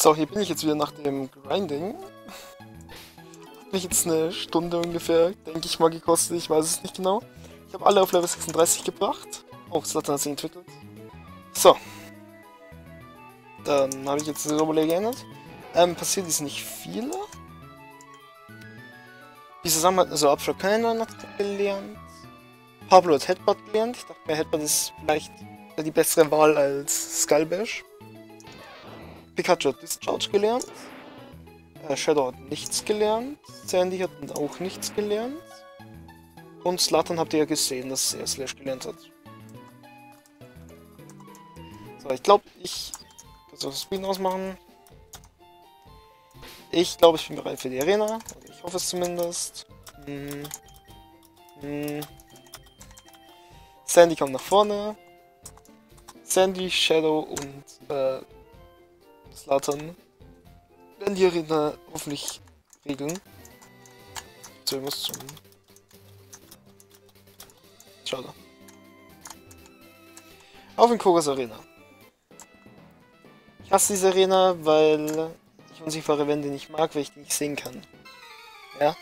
So, hier bin ich jetzt wieder nach dem Grinding. Hat mich jetzt eine Stunde ungefähr, denke ich mal, gekostet. Ich weiß es nicht genau. Ich habe alle auf Level 36 gebracht. Oh, Zlatan hat sich entwickelt. So. Dann habe ich jetzt das Oberlege geändert. Passiert ist nicht viel. Diese Sachen hat also Abschlag keine neuen Attacken gelernt. Pablo hat Headbutt gelernt. Ich dachte mir, Headbutt ist vielleicht die bessere Wahl als Skullbash. Pikachu hat Discharge gelernt. Shadow hat nichts gelernt. Sandy hat auch nichts gelernt. Und Zlatan habt ihr ja gesehen, dass er Slash gelernt hat. So, ich glaube, ich kann so das Screen ausmachen. Ich glaube, ich bin bereit für die Arena. Ich hoffe es zumindest. Sandy kommt nach vorne. Sandy, Shadow und Zlatan werden die Arena hoffentlich regeln. So, ich muss zum... Schade. Auf in Kogas Arena. Ich hasse diese Arena, weil ich unsichtbare Wände nicht mag, weil ich die nicht sehen kann. Ja?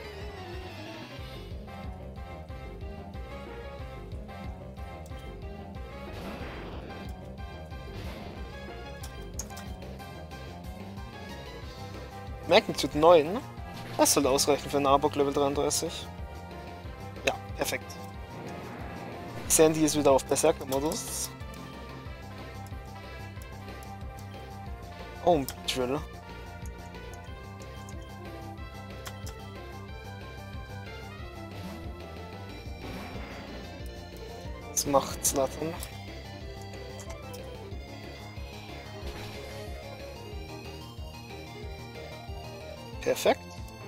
Magnitude 9. Das soll ausreichen für Nabok Level 33. Ja, perfekt. Sandy ist wieder auf Berserker-Modus. Oh, ein Drill. Was macht Zlatan? Perfekt.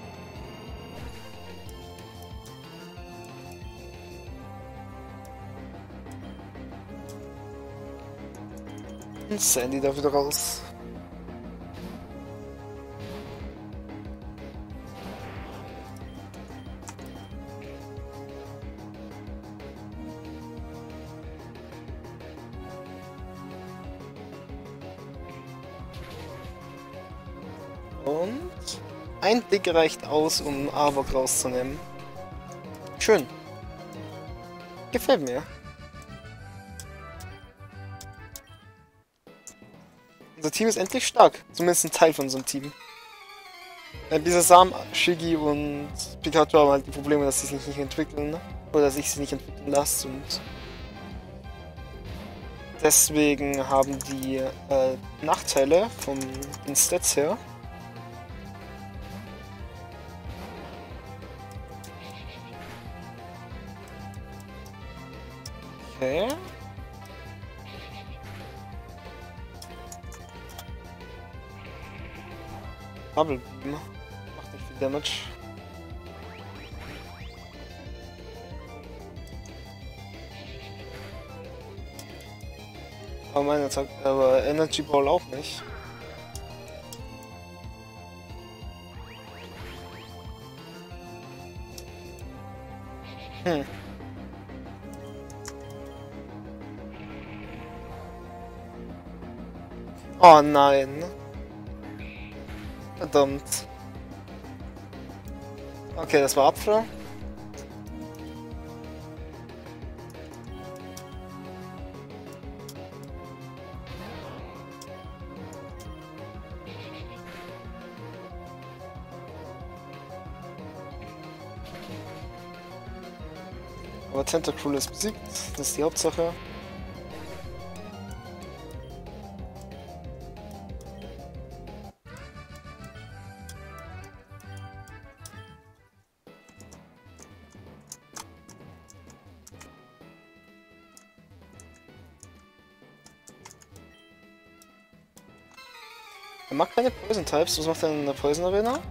Und Sandy da wieder raus. Und ein Blick reicht aus, um Arbok rauszunehmen. Schön. Gefällt mir. Unser Team ist endlich stark. Zumindest ein Teil von unserem Team. Bisasam, Shiggy und Pikachu haben halt die Probleme, dass sie sich nicht entwickeln. Oder dass ich sie nicht entwickeln lasse. Und deswegen haben die Nachteile von den Stats her. Okay. Bubble Beam. Macht nicht viel Damage. Aber meine Attacke, aber Energy Ball auch nicht. Oh nein. Verdammt. Okay, das war Apfel. Aber Tentacruel ist besiegt, das ist die Hauptsache. Er mag keine Poison Types, was macht er in der Poison Arena?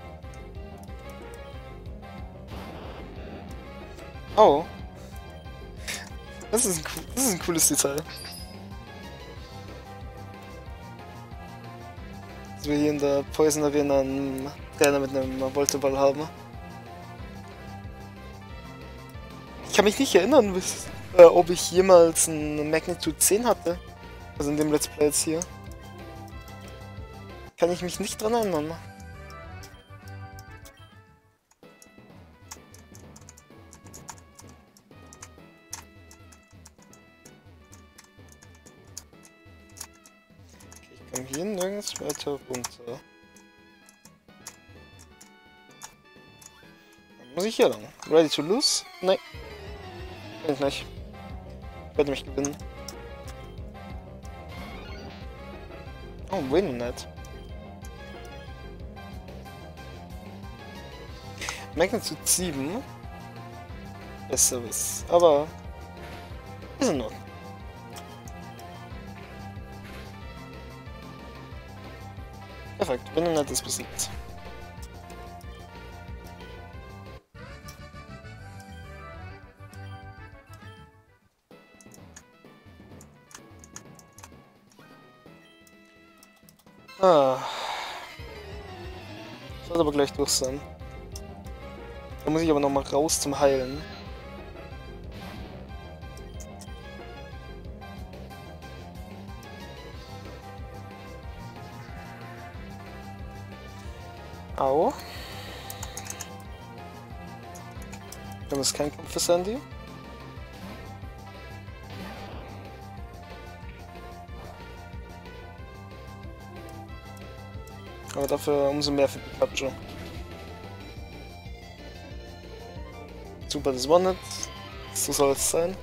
Oh. Das ist ein cooles Detail. Dass wir hier in der Poison Arena einen Trainer mit einem Volteball haben. Ich kann mich nicht erinnern, ob ich jemals einen Magnitude 10 hatte. Also in dem Let's Play jetzt hier. kann ich mich nicht dran erinnern. Okay, ich komme hier nirgends weiter runter. Dann muss ich hier lang. Ready to lose? Nein. Kann ich nicht. Ich werde mich gewinnen. Oh, Winnet. Magnitude 7. Besseres. Aber ist in Ordnung. Perfekt, Winnet ist besiegt. Sollte aber gleich durch sein. Da muss ich aber noch mal raus zum Heilen. Au. Das ist kein Kampf für Sandy. Aber dafür umso mehr für Pikachu. Super, das One-Hit. So soll es sein.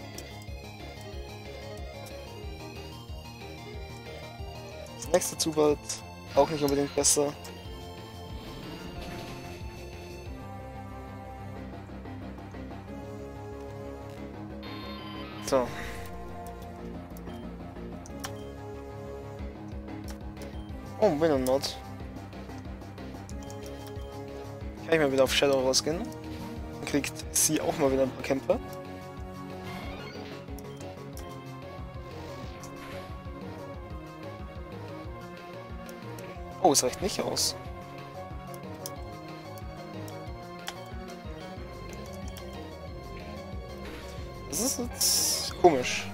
Das nächste Zubat auch nicht unbedingt besser. So. Oh, Winnet. Kann ich mal wieder auf Shadow rausgehen. Dann kriegt sie auch mal wieder ein paar Kämpfe. Oh, es reicht nicht aus. Das ist jetzt komisch.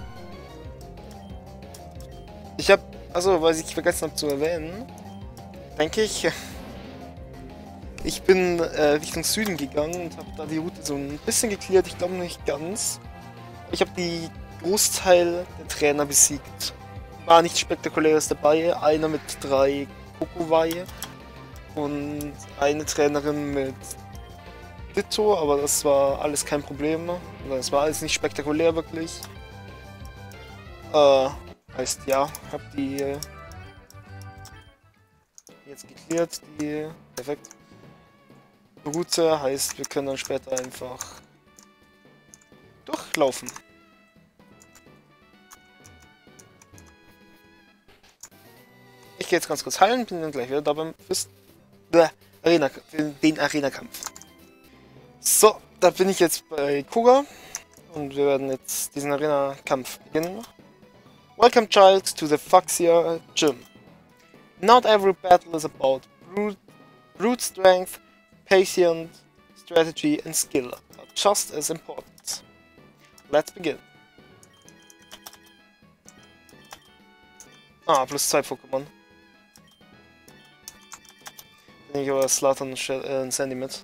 Ich habe, also was ich vergessen habe zu erwähnen, denke ich, ich bin Richtung Süden gegangen und habe da die Route so ein bisschen geklärt, ich glaube nicht ganz. Ich habe die Großteil der Trainer besiegt. War nichts Spektakuläres dabei, einer mit 3 Kokowai und eine Trainerin mit Ditto, aber das war alles kein Problem. Das war alles nicht spektakulär wirklich. Heißt ja, hab die jetzt geklärt, die perfekt. Route heißt, wir können dann später einfach durchlaufen. Ich gehe jetzt ganz kurz heilen, bin dann gleich wieder da beim den Arena-Kampf. So, da bin ich jetzt bei Koga und wir werden jetzt diesen Arena-Kampf beginnen. Welcome, child, to the Fuxia Gym. Not every battle is about brute strength, patience, strategy and skill, but just as important. Let's begin. Ah, plus 2 Pokémon. Dann nehme ich aber Slatan und Sandy mit.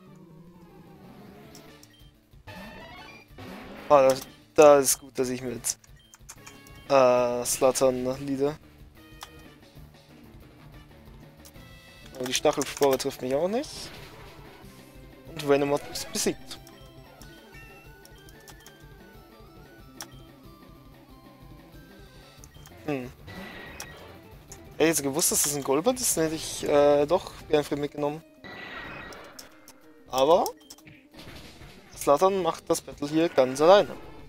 Ah, da ist gut, dass ich mit Slatan leade. Aber die Stachelspore trifft mich auch nicht. Und Venomoth ist besiegt. Hätte ich jetzt gewusst, dass das ein Golbat ist, dann hätte ich doch Bärenfried mitgenommen. Aber Slatan macht das Battle hier ganz alleine.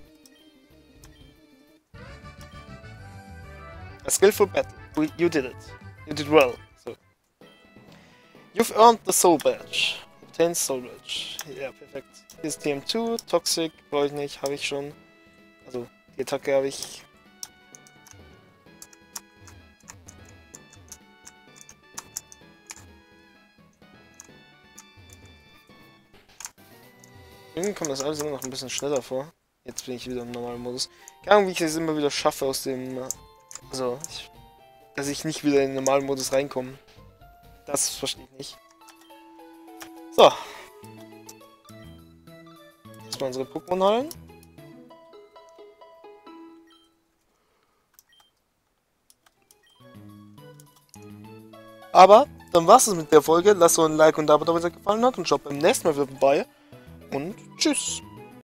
A skillful battle. You did it. You did well. So. You've earned the Soul Badge. Obtain Soul Badge. Ja, perfekt. Hier ist TM2. Toxic brauche ich nicht, habe ich schon. Also, die Attacke habe ich. Irgendwie kommt das alles immer noch ein bisschen schneller vor. Jetzt bin ich wieder im normalen Modus. Keine Ahnung, wie ich es immer wieder schaffe aus dem... Also, dass ich nicht wieder in den normalen Modus reinkomme. Das verstehe ich nicht. So. Erstmal unsere Pokémon holen. Aber, dann war's es mit der Folge. Lasst so ein Like und ein Abo da, wenn es euch gefallen hat. Und schaut beim nächsten Mal wieder vorbei. Und tschüss.